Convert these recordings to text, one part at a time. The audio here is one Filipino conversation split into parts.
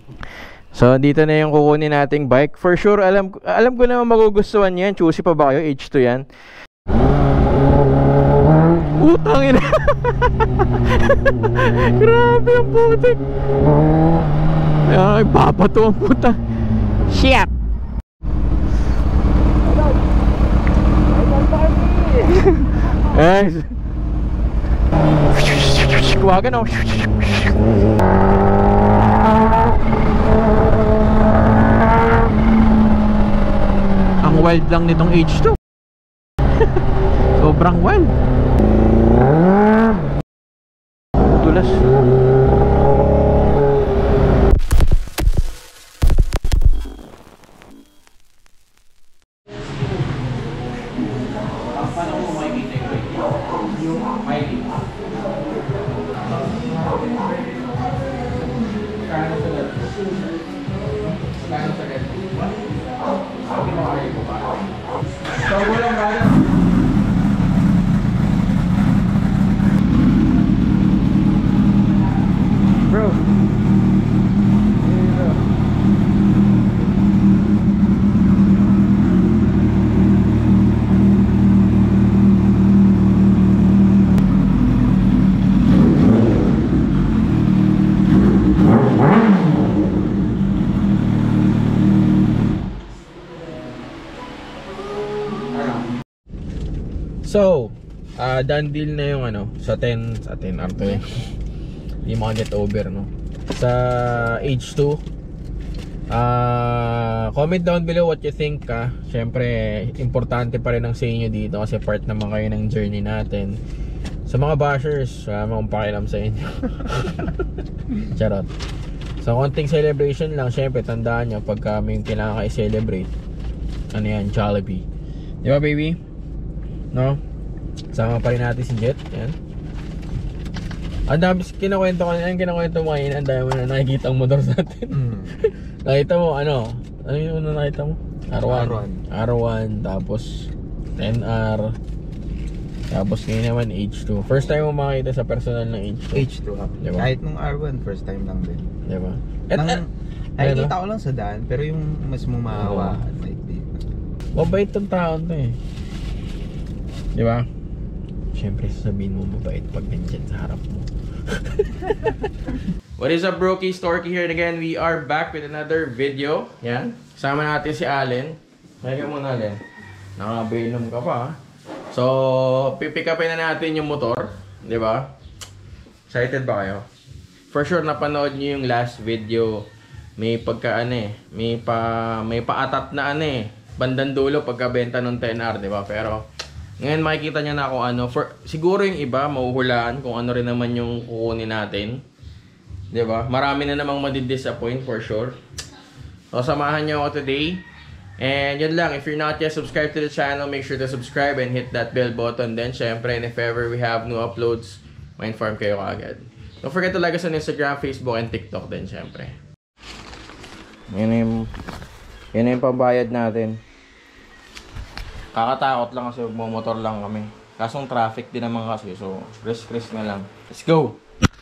So dito na yung kukunin nating bike. For sure, alam ko na magugustuhan niyan. Choosy pa ba kayo? H2 yan. Utangin na. Grabe ang putik. Ay, babato ang puta. Shit. Guys. Kuwagan ako. Ang wild lang nitong H2. Sobrang wild. Tulas. Bro. So, done deal na yung ano, sa 10 R2 eh. Hindi maka-get over, no? Sa H2. Comment down below what you think, ha. Siyempre, importante pa rin ang say nyo dito kasi part naman kayo ng journey natin. Sa mga bashers, wala akong pakialam sa inyo. Charot. So, konting celebration lang. Siyempre, tandaan nyo, pagka may kailangan kayo celebrate, ano yan, Jollibee. Di ba, baby? No? Sama pa rin natin si Jet. Yan. Ang dami kinakwento ko na yan. Kinakwento mo ngayon. Ang dami mo na nakikita ang motor sa atin. Nakita mo ano? Ano yung una nakita mo? R1. Tapos 10R. Tapos ngayon naman H2. First time mo makita sa personal ng H2. H2 ha. Diba? Kahit nung R1 first time lang din. Diba? Nakikita ko lang sa daan. Pero yung mas mumahawa like dito. Mabait ang tao to eh. Diba? Siyempre sasabihin mo mabait pag nandyan sa harap mo. What is up, Brokey? Storky here, and again we are back with another video. Yan. Kasama natin si Allen. Kaya mo na, Allen. Nakabainom ka pa. So, pipick upin na natin yung motor. Diba? Excited ba kayo? For sure napanood nyo yung last video. May pagka ano eh. May paatat na ano eh. Bandang dulo pagkabenta ng 10R, diba? Pero ngayon makikita niya na kung ano. Siguro yung iba mahuhulaan kung ano rin naman yung kukunin natin. Diba? Marami na namang madidisappoint for sure. So samahan niyo ako today. And yun lang, if you're not yet subscribed to the channel, make sure to subscribe and hit that bell button. Then syempre, and if ever we have new uploads, ma-inform kayo kaagad. Don't forget to like us on Instagram, Facebook, and TikTok din syempre. Yun yung pambayad natin. Kakatakot lang kasi magmomotor lang kami. Kasong traffic din naman kasi. So, risk na lang. Let's go!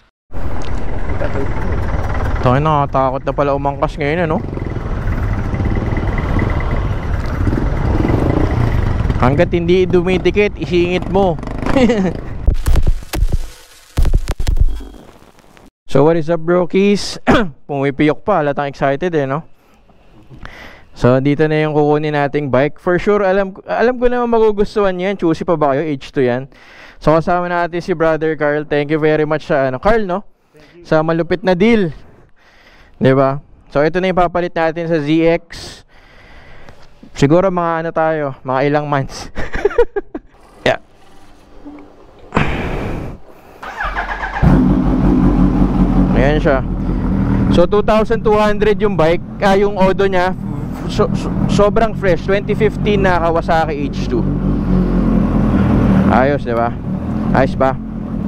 Tayo na, nakatakot na pala umangkas ngayon, ano? Hanggat hindi dumidikit, isingit mo. So, what is up, brokies? Pumipiyok pa, halatang excited eh, no? So dito na yung kukunin nating bike. For sure, alam ko na magugustuhan niyan. Choosy pa ba kayo? H2 yan. So kasama natin si Brother Carl. Thank you very much sa ano, Carl, no? Sa malupit na deal. 'Di ba? So ito na yung papalit natin sa ZX. Siguro mga ano tayo, mga ilang months. Yeah. Ayan siya. So 2,200 yung bike, yung odo niya. Sobrang fresh. 2015 na Kawasaki H2. Ayos, diba? Ayos ba?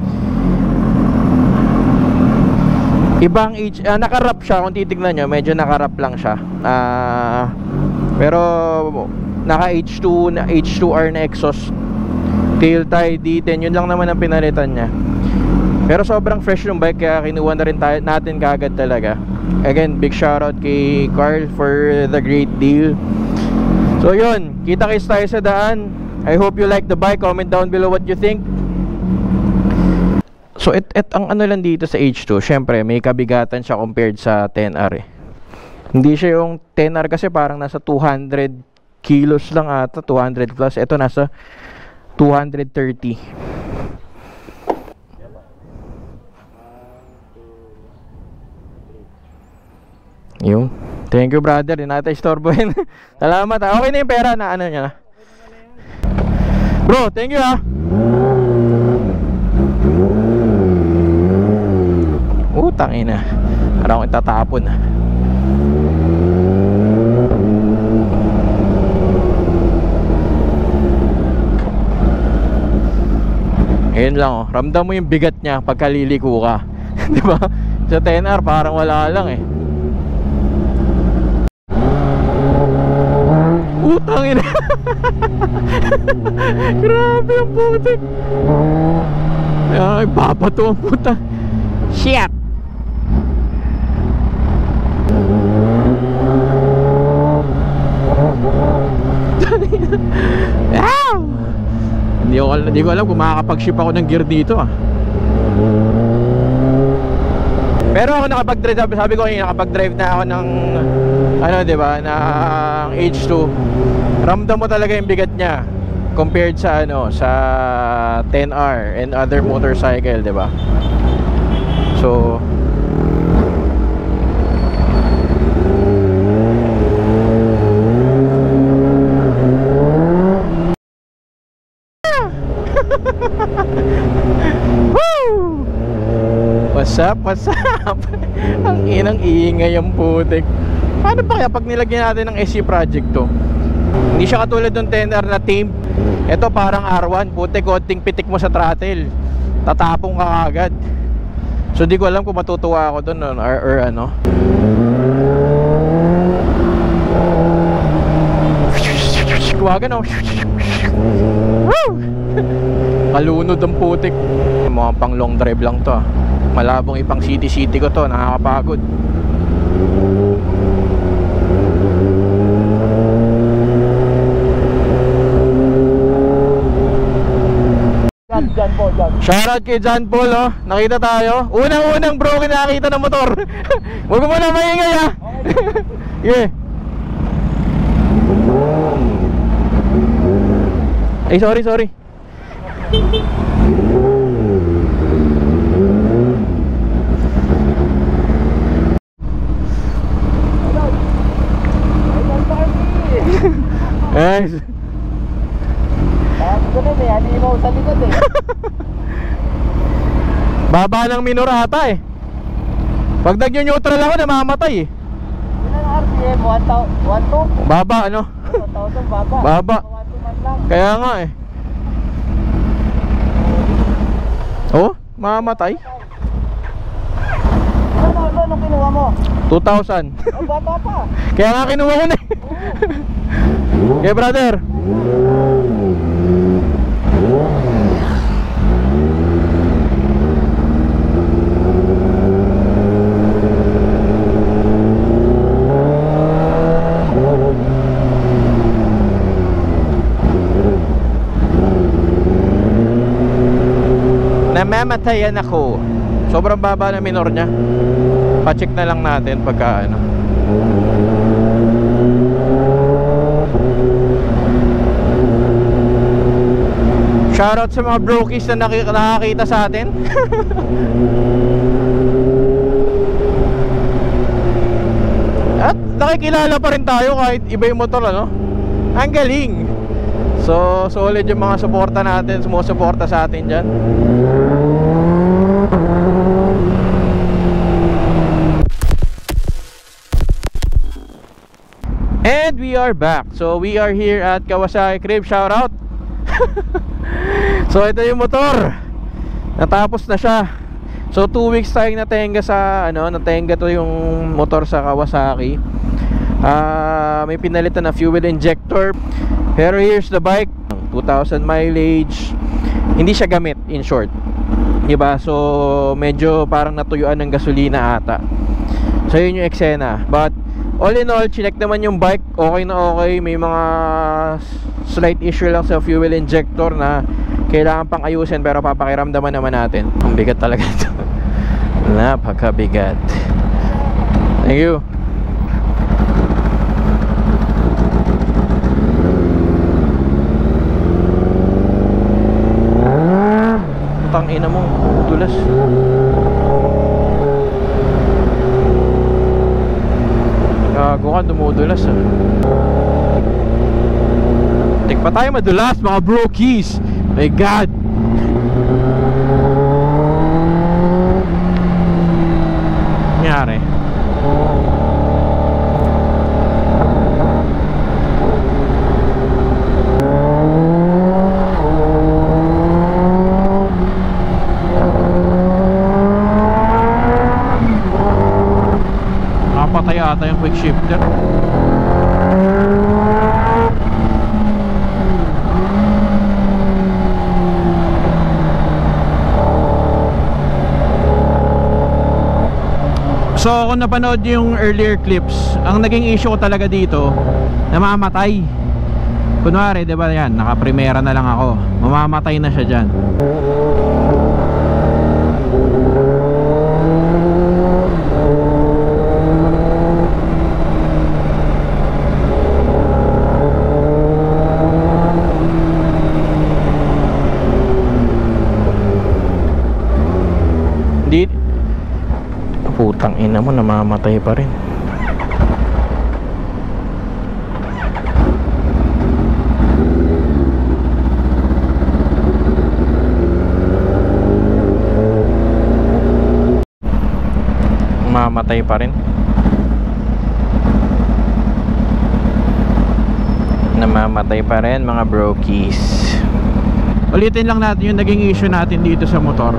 Ibang naka-wrap siya. Kung titignan nyo, medyo naka-wrap lang siya. Pero naka H2R na exhaust, tail tie, D10. Yun lang naman ang pinalitan niya. Pero sobrang fresh yung bike, kaya kinuha na rin natin kaagad talaga. Again, big shoutout kay Carl for the great deal. So yun, kita-kits tayo sa daan. I hope you like the bike. Comment down below what you think. So ang ano lang dito sa H2, syempre may kabigatan siya compared sa 10R eh. Hindi siya yung 10R kasi parang nasa 200 kilos lang ata, 200 plus. Ito nasa 230. Yung thank you brother, di natin istorbohin. Salamat ha. Okay na yung pera na ano niya na. Bro, thank you ha. Utang ina. Parang akong itatapon. Ayun lang oh. Ramdam mo yung bigat niya pagka liliko ka. Di ba? Sa 10R parang wala lang eh. Utang ina. Grabe ang putik. Ay, babato ang puta. Shit. Hindi ko alam kung makakapag-ship ako ng gear dito ah. Pero ako nakapag-drive, sabi ko kanina, nakapag-drive na ako ng ano, 'di ba, ng H2. Ramdam mo talaga yung bigat niya compared sa ano, sa 10R and other motorcycle, 'di ba? So Woo! What's up? What's up? Ang inang ingay ang putik. Paano pa kaya pag nilagyan natin ng SC project to? Hindi siya katulad ng 10R na tame. Ito parang R1, putik, konting pitik mo sa throttle, tatapong ka agad. So di ko alam kung matutuwa ako dun or ano. Kuwagan oh. Woo! Kalunod ang putik. Mga pang long drive lang to ah. Malabong ipang city ko to, nakakapagod. Shoutout kay John Paul oh. Nakita tayo. Unang bro nakita ng motor. Huwag mo na maingay ah. Yeah. Ay sorry. Guys. Sa likod eh. Baba ng minor ata eh. Pag nag-neutral ako namamatay eh. Ilan ang RPM? 1,2? Baba ano? 1,000 baba. Baba. Kaya nga eh. Oh, mamamatay. Ano kinuha mo? 2,000. Oh, bata pa. Kaya nga kinuha ko na eh. Okay brother. Namamatayan ako. Sobrang baba na minor niya. Pa-check na lang natin pagka ano. Shoutout sa mga brokies na nakakita sa atin. At nakikilala pa rin tayo kahit iba yung motor ano. Ang galing. So solid yung mga suporta natin, sumusuporta sa atin dyan. And we are back. So we are here at Kawasaki Crib. Shout out. So ito yung motor. Natapos na siya. So 2 weeks tayong natenga sa ano, natenga to yung motor sa Kawasaki. May pinalitan na fuel injector. Pero here's the bike. 2,000 mileage. Hindi siya gamit, in short. Diba? So medyo parang natuyuan ng gasolina ata. So yun yung eksena. But all in all, chinek naman yung bike, okay na okay. May mga slight issue lang sa fuel injector na kailangan pang ayusin, pero papakiramdaman naman natin. Ang bigat talaga ito. Napakabigat. Thank you. Putang ina mo, dulas. Gago ka, dumudulas ah. Tik pa tayo madulas mga brokies. My God. Nangyari. Nakapatay ata yung quick shifter. So kung napanood yung earlier clips, ang naging issue ko talaga dito, namamatay. Kunwari, diba yan, naka-primera na lang ako, mamamatay na siya dyan. Hindi. Putang ina mo, namamatay pa rin. Namamatay pa rin. Namamatay pa rin mga brokies. Ulitin lang natin yung naging issue natin dito sa motor.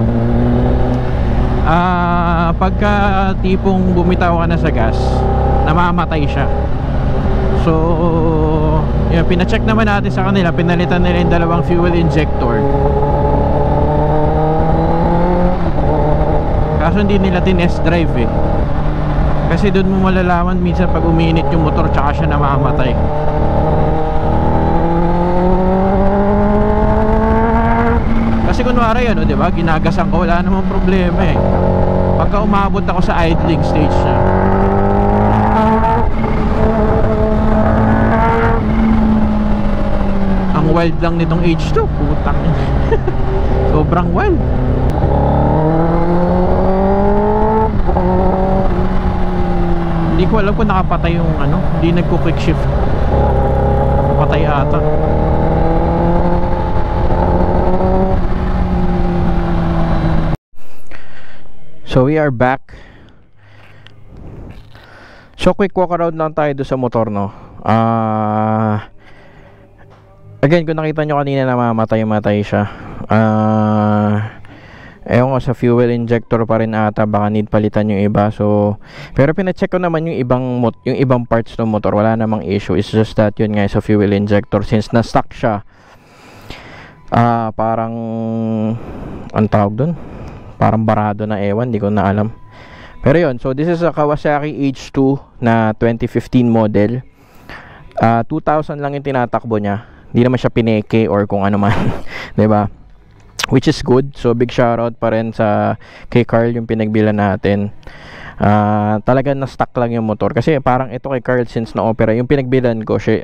Pagka tipong bumitaw ka na sa gas, namamatay siya. So yun, pina-check naman natin sa kanila, pinalitan nila yung dalawang fuel injector. Kaso hindi nila tinest drive eh, kasi doon mo malalaman minsan pag uminit yung motor tsaka siya namamatay. Kasi kunwari yan, diba? Ginagasan ko, wala namang problema eh. Pagka umabot ako sa idling stage na, ang wild lang nitong H2, putang. Sobrang wild. Hindi ko alam kung nakapatay yung ano, hindi nagko-quick shift. Patay ata. So we are back. So quick walk around lang tayo doon sa motor, no. Again, kung nakita nyo kanina na mamatay siya. Ewan ko, sa fuel injector pa rin ata, baka need palitan yung iba. So pero pina-check ko naman yung ibang parts ng motor, wala namang issue. It's just that yun nga, sa fuel injector, since na-stuck siya, parang ang tawag doon, parang barado na, ewan, di ko na alam. Pero yun, so this is a Kawasaki H2 na 2015 model. 2,000 lang yung tinatakbo niya. Hindi naman siya pineke or kung ano man. Diba? Which is good. So big shoutout pa rin sa kay Carl, yung pinagbilan natin. Talagang na-stuck lang yung motor. Kasi parang ito kay Carl, since na-opera, yung pinagbilan ko siya,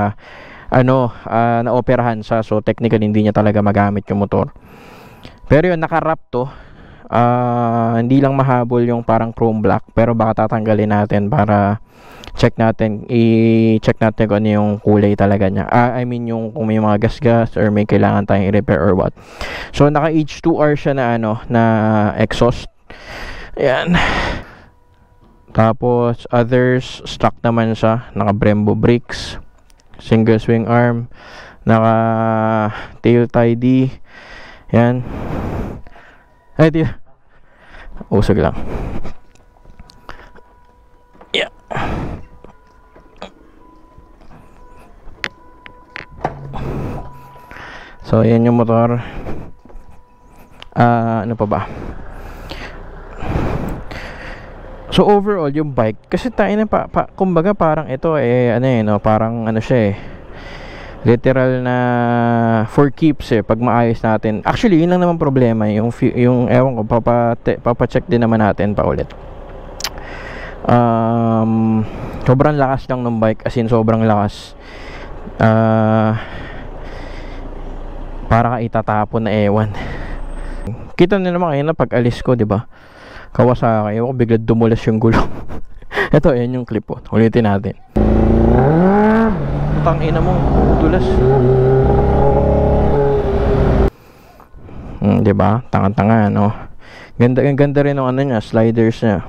na-operahan siya. So technically hindi niya talaga magamit yung motor. Pero yun, naka-wrap to. Hindi lang mahabol yung parang chrome black, pero baka tatanggalin natin para i-check natin kung ano yung kulay talaga niya. I mean yung kung may mga gas-gas or may kailangan tayong i-repair or what. So naka H2R siya na na exhaust. Ayan. Tapos others, stock naman siya, naka Brembo brakes, single swing arm, naka tail tie D. Yan. Ay, di. Usag lang. Yeah. So, yan yung motor. Ano pa ba? So overall yung bike kasi tayo na kumbaga parang ito ano no, parang ano siya literal na for keeps pag maayos natin. Actually yun lang naman problema, yung ewan ko papacheck din naman natin pa ulit. Sobrang lakas lang ng bike, as in sobrang lakas. Para ka itatapon na ewan. Kita niyo naman kayo na pag alis ko, di ba? Kawasaki, ako bigla dumulas yung gulong. Ito, yan yung clip po. Ulitin natin. Tangina mo, dulas. Di ba? Tanga-tanga, no? Ganda rin ng ano niya, sliders niya.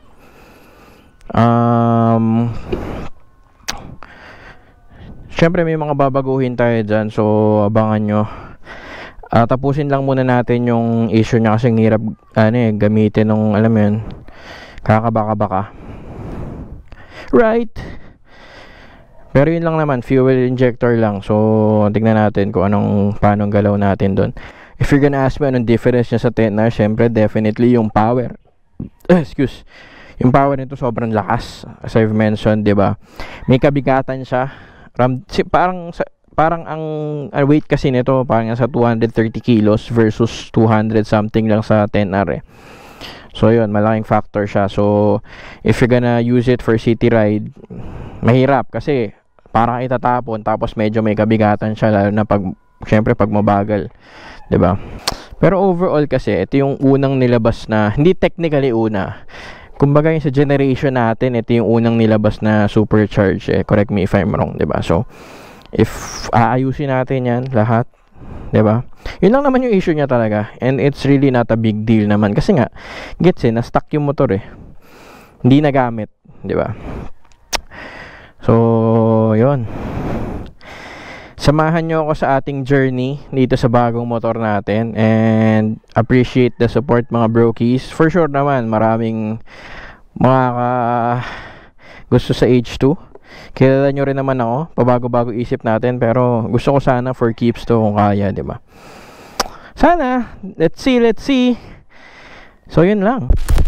Syempre may mga babaguhin tayo dyan, so abangan nyo. Tapusin lang muna natin yung issue niya kasi hirap gamitin nung alam mo yun, kakabaka-baka, right? Pero yun lang naman, fuel injector lang. So tignan natin kung paano galaw natin doon. If you're gonna ask me anong difference niya sa 10R, syempre definitely yung power. Yung power nito sobrang lakas, as I've mentioned, di ba? May kabigatan siya. Parang ang weight kasi nito parang sa 230 kilos versus 200 something lang sa 10R So yun, malaking factor siya. So if you're gonna use it for city ride, mahirap kasi parang itatapon tapos medyo may kabigatan siya, lalo na syempre pag mabagal, 'di ba? Pero overall kasi ito yung unang nilabas na, hindi technically una, kumbaga yung sa generation natin, ito yung unang nilabas na supercharged correct me if I'm wrong, 'di ba? So if aayusin natin yan lahat, 'di ba? Yun lang naman yung issue niya talaga, and it's really not a big deal naman kasi nga gets na-stuck yung motor hindi nagamit, 'di ba? So yun, samahan nyo ako sa ating journey dito sa bagong motor natin, and appreciate the support mga brokies. For sure naman maraming gusto sa H2. Kilala nyo rin naman ako, pabago-bago isip natin, pero gusto ko sana for keeps to kung kaya, di ba? Sana, let's see. So yun lang.